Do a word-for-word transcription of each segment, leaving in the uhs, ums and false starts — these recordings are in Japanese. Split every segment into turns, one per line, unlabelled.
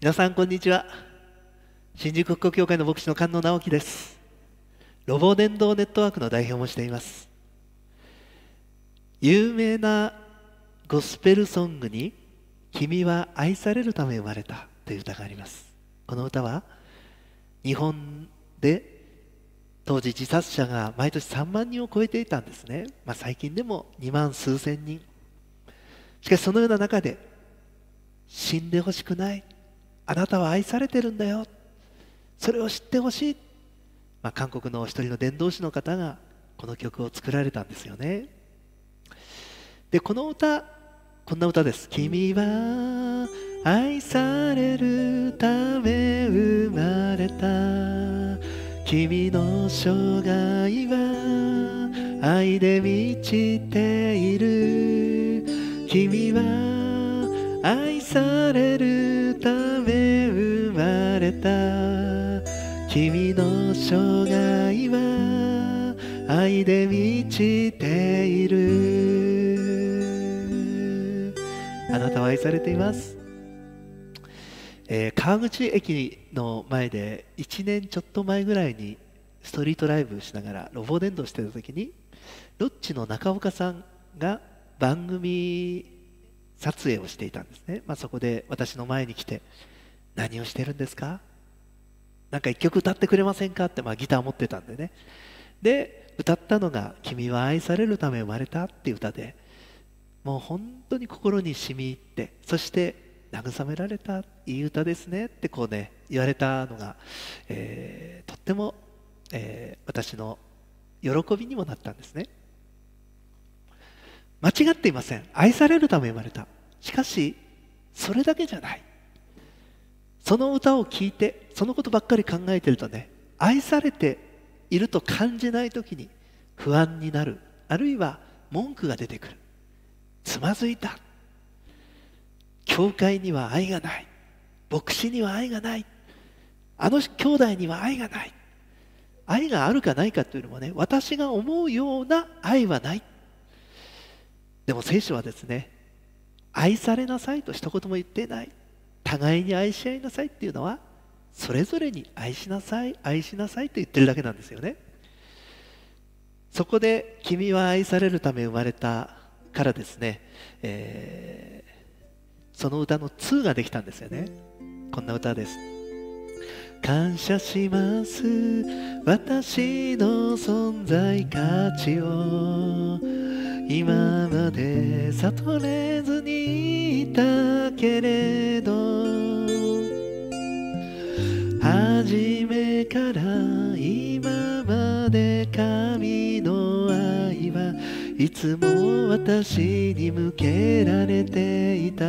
皆さんこんにちは。新宿国教会の牧師の菅野直樹です。ロボ伝道ネットワークの代表もしています。有名なゴスペルソングに「君は愛されるため生まれた」という歌があります。この歌は日本で当時自殺者が毎年さんまんにんを超えていたんですね。まあ、最近でもにまん数千人。しかしそのような中で死んでほしくない、あなたは愛されてるんだよ、それを知ってほしい、まあ、韓国のお一人の伝道師の方がこの曲を作られたんですよね。でこの歌、こんな歌です。君は愛されるため生まれた、君の生涯は愛で満ちている、君は愛されるため生まれた、君の生涯は愛で満ちている。あなたは愛されています。えー、川口駅の前でいちねんちょっと前ぐらいにストリートライブしながらロボ伝道してた時に、ロッチの中岡さんが番組撮影をしていたんですね。まあ、そこで私の前に来て「何をしてるんですか？なんか一曲歌ってくれませんか？」って、まあ、ギター持ってたんでね。で歌ったのが「君は愛されるため生まれた」っていう歌で、もう本当に心に染み入って、そして慰められた、いい歌ですねってこうね言われたのが、えー、とっても、えー、私の喜びにもなったんですね。間違っていません。愛されるため生まれた。しかしそれだけじゃない。その歌を聴いてそのことばっかり考えてるとね、愛されていると感じない時に不安になる、あるいは文句が出てくる。つまずいた、教会には愛がない、牧師には愛がない、あの兄弟には愛がない。愛があるかないかというのもね、私が思うような愛はない。でも聖書はですね、愛されなさいと一言も言っていない。互いに愛し合いなさいっていうのは、それぞれに愛しなさい、愛しなさいと言ってるだけなんですよね。そこで君は愛されるため生まれたからですね、えー、その歌のツーができたんですよね。こんな歌です。感謝します、私の存在価値を今まで悟れずにいたけれど、初めから今まで神の愛はいつも私に向けられていた。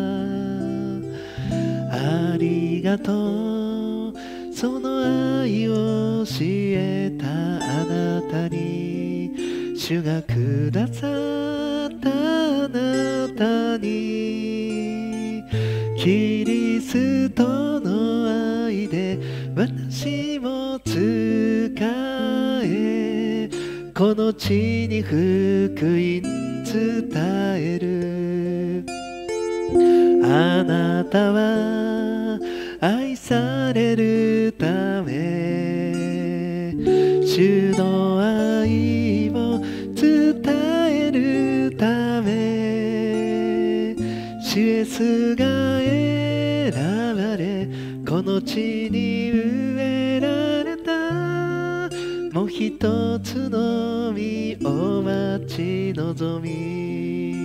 ありがとう、その愛を教えたあなたに、主がくださったあなたに、キリストの愛で私も使え、この地に福音伝える。あなたは愛されるため、主の愛を伝えるため、主イエスが選ばれこの地に植えられた、もう一つの実を待ち望み。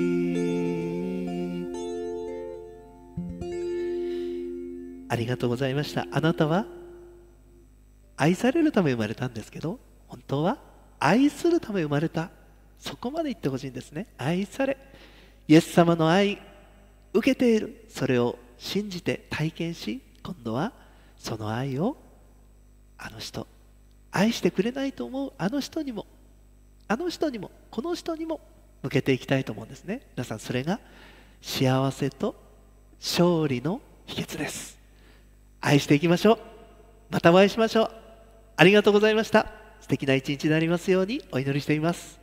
ありがとうございました。あなたは愛されるため生まれたんですけど、本当は愛するため生まれた。そこまで言ってほしいんですね。愛され、イエス様の愛受けている、それを信じて体験し、今度はその愛をあの人、愛してくれないと思うあの人にも、あの人にも、この人にも向けていきたいと思うんですね。皆さん、それが幸せと勝利の秘訣です。愛していきましょう。またお会いしましょう。ありがとうございました。素敵な一日になりますようにお祈りしています。